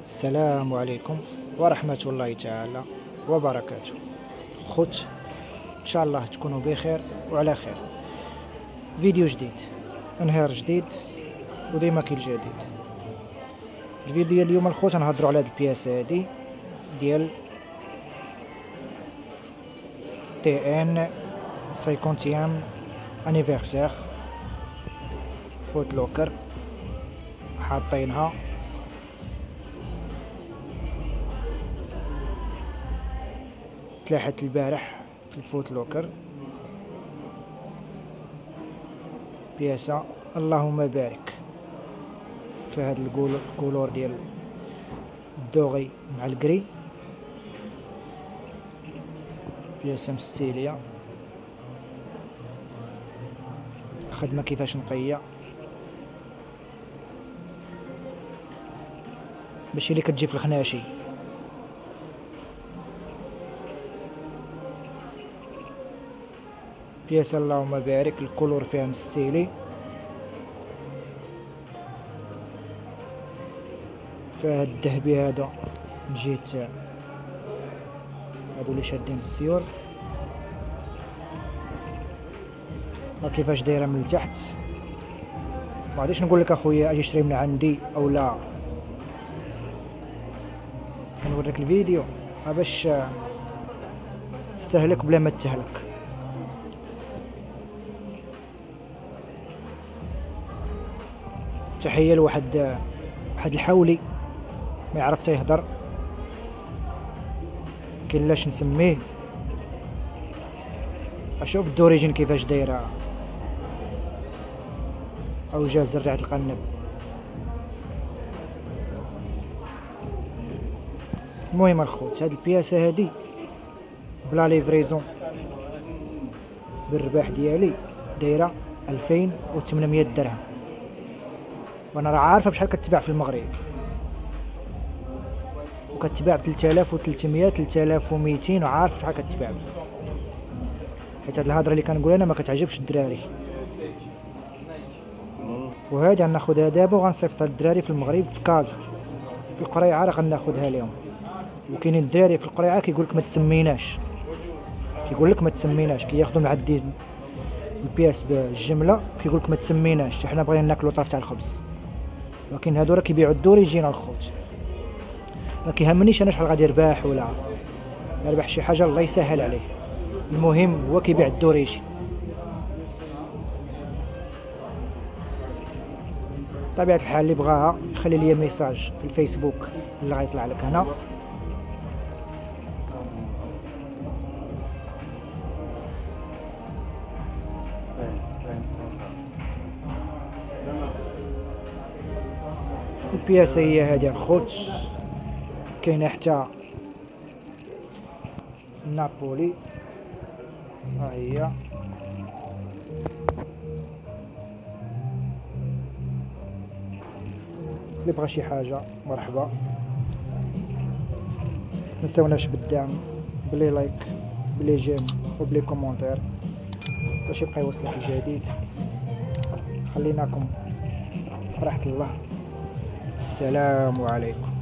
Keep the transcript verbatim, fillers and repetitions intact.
السلام عليكم ورحمة الله تعالى وبركاته. خوت، ان شاء الله تكونوا بخير وعلى خير. فيديو جديد، نهار جديد، وديما كاين الجديد. الفيديو ديال اليوم الخوت نهضروا على هاد البياسه هادي ديال تي ان خمسين انيفرسير فوت لوكر، حاطينها تلاحت البارح في الفوت لوكر. بياسة اللهم بارك في هاد الكولور ديال الدوغي مع الكري. بياسة مستيلية، خدمة كيفاش نقية، ماشي اللي كتجي في الخناشي. بياسة اللهم بارك، الكولور فيها مستيلي، فيها هاد الذهبي هذا من جهة هادو اللي شادين السيور. ها كيفاش دايره من التحت. ما غاديش نقول لك اخويا اجي اشري من عندي او لا، كنوريك الفيديو باش تستهلك بلا ما تهلك. تحيه لواحد واحد الحولي ما يعرف حتى يهضر، كاين لاش نسميه. اشوف الدوريجين كيفاش دايره، او جا زرعة القنب. المهم الخوت، هاد البياسه هادي بلا ليفريزون بالرباح ديالي دايره ألفين وثمنمية درهم، وانا راه عارفه بشحال كتباع في المغرب، وكتباع ب ثلاثة آلاف وثلاثمية ثلاثة آلاف ومئتين، وعارف بشحال كتباع. حيت هاد الهضره اللي كنقول انا ما كتعجبش الدراري، وهادي غناخدها دابا وغنصيفطها للدراري في المغرب في كازا في القريعه، راه غناخدها لهم. وكاينين الدراري في القريعه كيقول لك ما تسميناش، كيقول لك ما تسميناش، كياخذوا من عندي البياس بالجمله كيقول لك ما تسميناش، حنا بغينا ناكلوا طرف تاع الخبز. ولكن هادو راه كيبيعوا الدوريجين الخوت. ما كيهمنيش انا شحال غادي يربح ولا يربح، شي حاجه الله يسهل عليه، المهم هو كيبيع الدوريجين. بطبيعه الحال اللي بغاها خلي لي ميساج في الفيسبوك اللي غيطلع لك هنا. البياسه هي هادي الخوت، كاينه حتى نابولي، ها هي. اللي بغى شي حاجه مرحبا، متنساوناش بالدعم، بلي لايك، بلي جيم، وبلي كومونتير باش يبقى يوصلك الجديد. خليناكم في راحة الله. السلام عليكم.